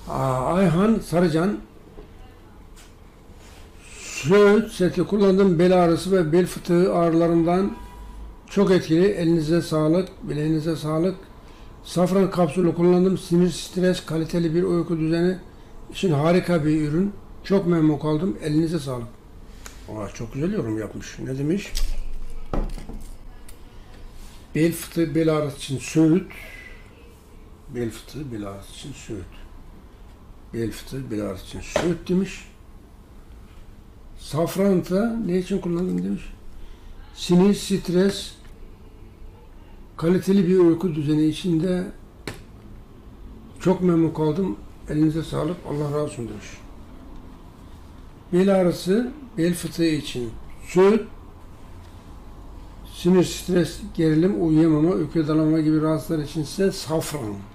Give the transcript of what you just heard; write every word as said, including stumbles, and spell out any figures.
Aa, Ayhan Sarıcan, Söğüt seti kullandım. Bel ağrısı ve bel fıtığı ağrılarından çok etkili. Elinize sağlık, bileğinize sağlık. Safran kapsülü kullandım. Sinir, stres, kaliteli bir uyku düzeni için harika bir ürün. Çok memnun kaldım. Elinize sağlık. Aa, çok güzel yorum yapmış. Ne demiş? Bel fıtığı, bel ağrısı için Söğüt. Bel fıtığı, bel ağrısı için Söğüt. Bel fıtığı, bel ağrısı için Söğüt demiş. Safran da ne için kullandım demiş. Sinir, stres, kaliteli bir uyku düzeni içinde çok memnun kaldım. Elinize sağlık. Allah razı olsun demiş. Bel ağrısı, bel fıtığı için Söğüt. Sinir, stres, gerilim, uyuyamama, uyku dalamama gibi rahatsızlar için ise Safran.